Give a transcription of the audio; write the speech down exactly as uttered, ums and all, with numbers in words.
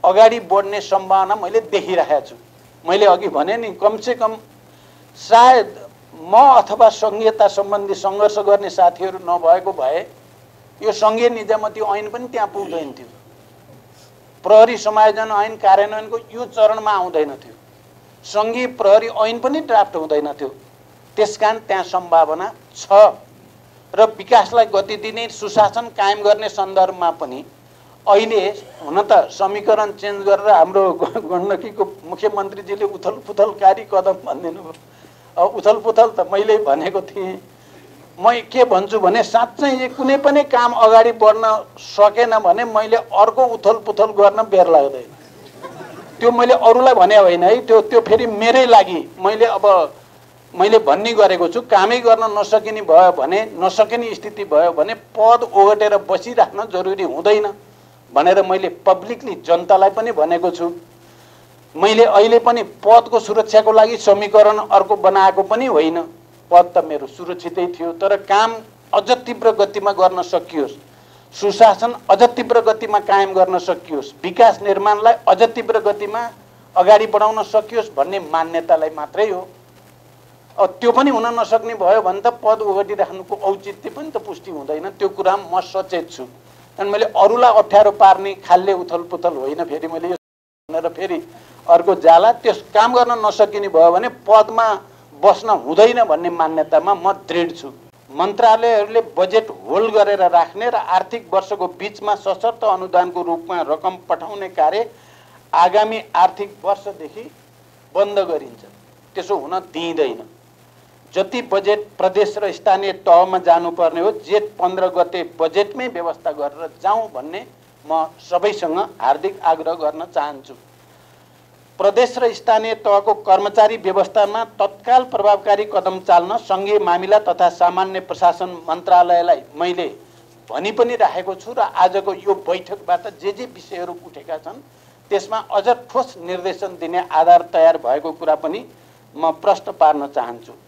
अगाडि बढ्ने सम्भावना मैले देखिरहेको छु। मैले अघि भने नि कमसे कम सायद म अथवा संघीयता सम्बन्धी सङ्घर्ष गर्ने साथीहरू नभएको भए यो सङ्घीय निजामती ऐन पनि त्यहाँ पुग्दैन थियो, प्रहरी समायोजन ऐन कार्यान्वयनको यो चरणमा आउँदैन थियो, सङ्घीय प्रहरी ऐन पनि ड्राफ्ट हुँदैन थियो। त्यसकारण त्यहाँ सम्भावना छ र विकासलाई गति दिने सुशासन कायम गर्ने सन्दर्भमा पनि अहिले हुन त समीकरण चेन्ज गरेर हाम्रो गण्डकीको मुख्यमन्त्रीजीले उथल पुथलकारी कदम भनिदिनु भयो। उथल पुथल त मैले भनेको थिएँ। म के भन्छु भने साँच्चै कुनै पनि काम अगाडि बढ्न सकेन भने मैले अर्को उथल पुथल गर्न बेर लाग्दैन। त्यो मैले अरूलाई भने होइन है, त्यो त्यो फेरि मेरै लागि मैले अब मैले भन्ने गरेको छु। कामै गर्न नसकिने भयो भने, नसकिने स्थिति भयो भने पद ओगटेर बसिराख्न जरुरी हुँदैन भनेर मैले पब्लिकली जनतालाई पनि भनेको छु। मैले अहिले पनि पदको सुरक्षाको लागि समीकरण अर्को बनाएको पनि होइन, पद त मेरो सुरक्षितै थियो। तर काम अझ तीव्र गतिमा गर्न सकियोस्, सुशासन अझ तीव्र गतिमा कायम गर्न सकियोस्, विकास निर्माणलाई अझ तीव्र गतिमा अगाडि बढाउन सकियोस् भन्ने मान्यतालाई मात्रै हो। अब त्यो पनि हुन नसक्ने भयो भने त पद ओगटिराख्नुको औचित्य पनि त पुष्टि हुँदैन। त्यो कुरा म सचेत छु। अनि मैले अरूलाई अप्ठ्यारो पार्ने खालले उथल पुथल होइन फेरि मैले यो भनेर फेरि अर्को जाला। त्यस काम गर्न नसकिने भयो भने पदमा बस्न हुँदैन भन्ने मान्यतामा म दृढ छु। मन्त्रालयहरूले बजेट होल्ड गरेर राख्ने र आर्थिक वर्षको बिचमा सशर्त अनुदानको रूपमा रकम पठाउने कार्य आगामी आर्थिक वर्षदेखि बन्द गरिन्छ। त्यसो हुन दिइँदैन। जति बजेट प्रदेश र स्थानीय तहमा जानुपर्ने हो जेठ पन्ध्र गते बजेटमै व्यवस्था गरेर जाउँ भन्ने म सबैसँग हार्दिक आग्रह गर्न चाहन्छु। प्रदेश र स्थानीय तहको कर्मचारी व्यवस्थामा तत्काल प्रभावकारी कदम चाल्न सङ्घीय मामिला तथा सामान्य प्रशासन मन्त्रालयलाई मैले भनि पनि राखेको छु र आजको यो बैठकबाट जे जे विषयहरू उठेका छन् त्यसमा अझ ठोस निर्देशन दिने आधार तयार भएको कुरा पनि म प्रश्न पार्न चाहन्छु।